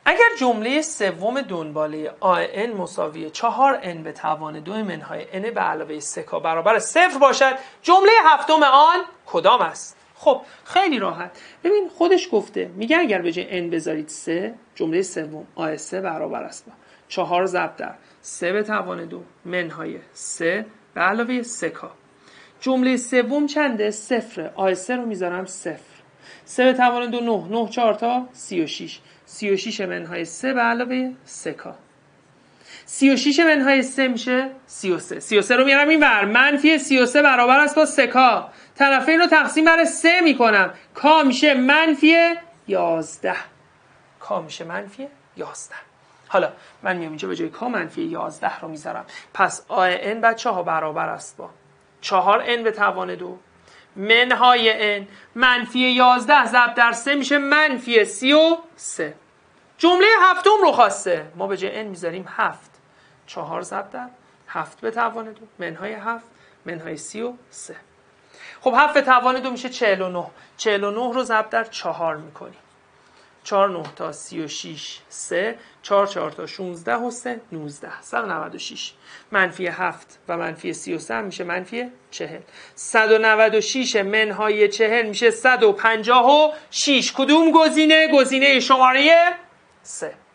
اگر جمله سوم دنباله آن مساوی 4n به توان 2 منهای n به علاوه 3k برابر 0 باشد، جمله هفتم آن کدام است؟ خب خیلی راحت. ببین خودش گفته، میگه اگر به جای n بذارید 3، جمله سوم آ3 برابر است با 4 ضرب در 3 به توان 2 منهای 3 به علاوه 3k. جمله سوم چنده؟ 0. آ3 رو میذارم 0. 3 به توان 2 9 9 4 تا 36. 36 منهای 3 به علاوه 3k. 36 منهای 3 میشه 33. 33 رو میارم این ور، منفی 33 برابر است با 3k. طرفین رو تقسیم بر 3 میکنم، k میشه منفی 11. k میشه منفی 11. حالا من میام اینجا به جای k منفی 11 رو میذارم. پس آن بچه ها برابر است با 4n به توان 2 منهای n منفی 11 ضرب در 3 میشه منفی 33. جمله هفتم رو خواسته، ما به جای n میذاریم 7. 4 ضرب در 7 به توان 2 منهای 7 منهای 33. خب 7 به توان 2 میشه 49. 49 رو ضرب در 4 میکنیم. 4 9 تا 36 3 4 4 تا 16 و 3 19 196. منفی 7 و منفی 33 هم میشه منفی 40. 196 منهای 40 میشه 156. کدوم گزینه؟ گزینه شماره 3.